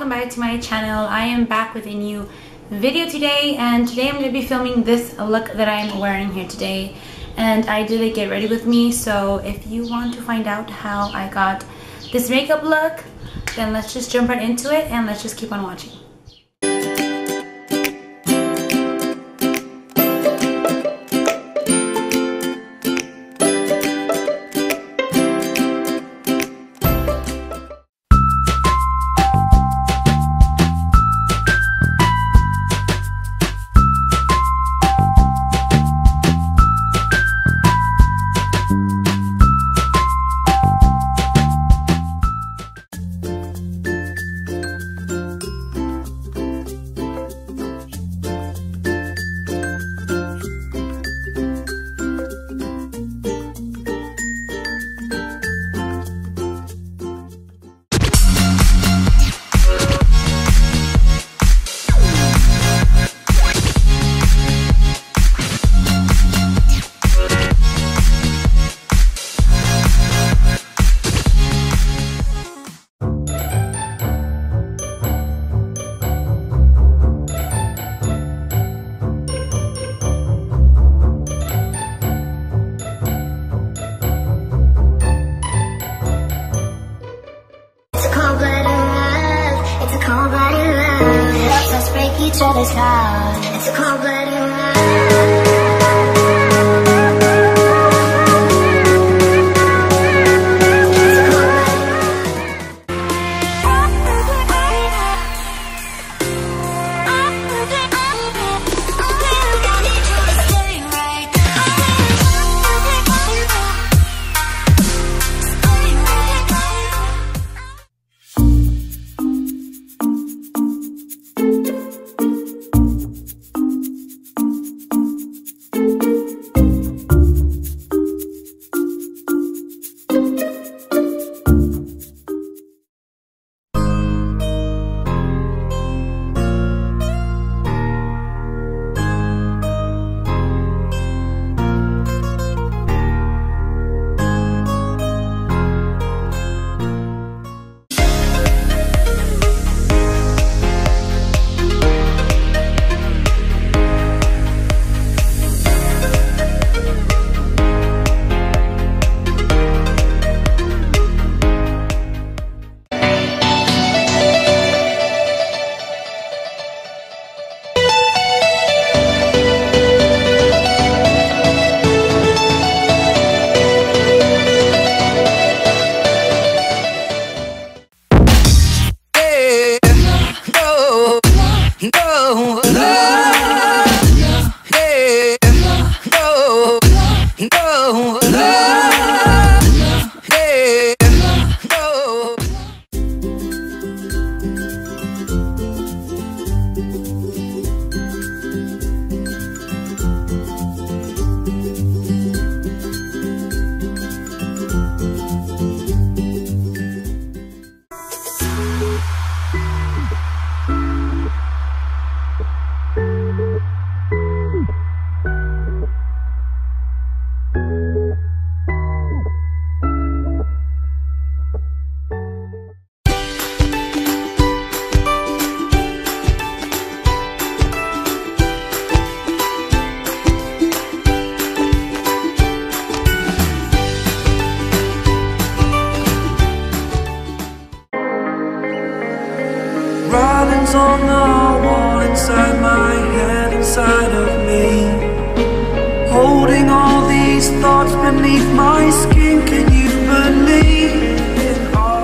welcome back to my channel. I am back with a new video today, and today I'm going to be filming this look that I'm wearing here today. And I did a get ready with me, so if you want to find out how I got this makeup look, then let's just jump right into it and let's just keep on watching. Each other's heart. It's a cold-blooded love. Writings on the wall inside my head, inside of me, holding all these thoughts beneath my skin. Can you believe in all?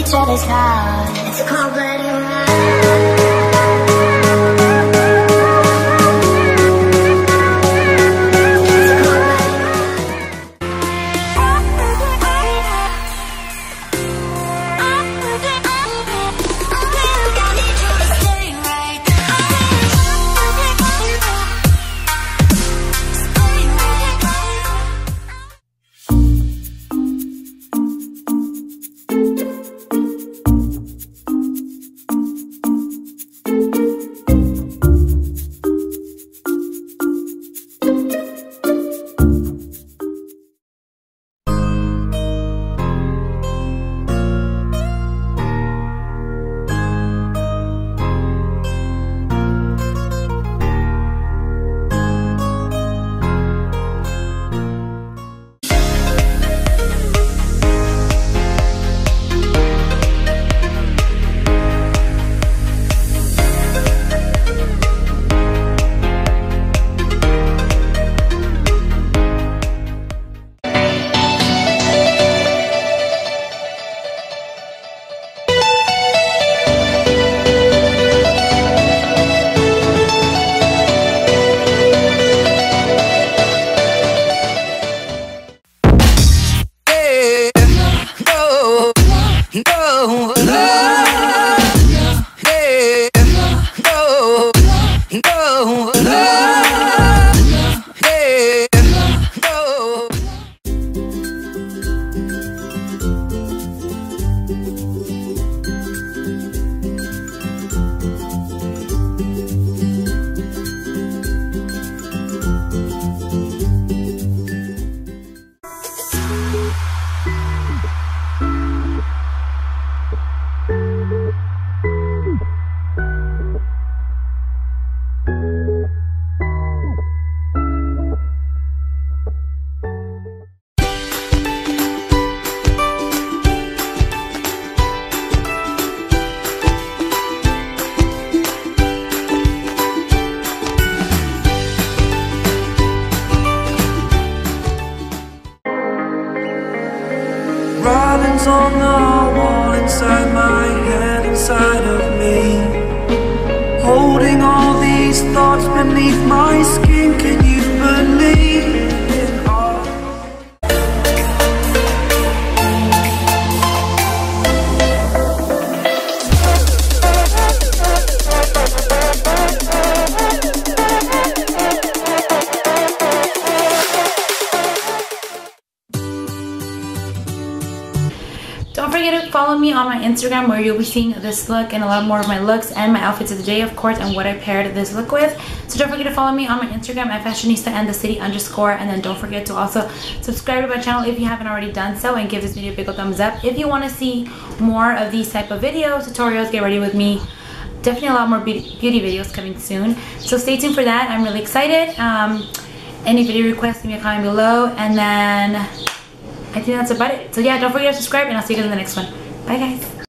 each other's hearts. It's a cold-blooded ride. Writings on the wall inside my head, inside of me. Holding all these thoughts beneath my skin. Can you believe in all? Don't forget to follow me on my Instagram, where you'll be seeing this look and a lot more of my looks and my outfits of the day, of course, and what I paired this look with. So don't forget to follow me on my Instagram at fashionista and the city _, and then don't forget to also subscribe to my channel if you haven't already done so, and give this video a big thumbs up. If you want to see more of these type of videos, tutorials, get ready with me. Definitely a lot more beauty videos coming soon. So stay tuned for that. I'm really excited. Any video requests, leave me a comment below, and then I think that's about it. So yeah, don't forget to subscribe, and I'll see you guys in the next one. Bye guys.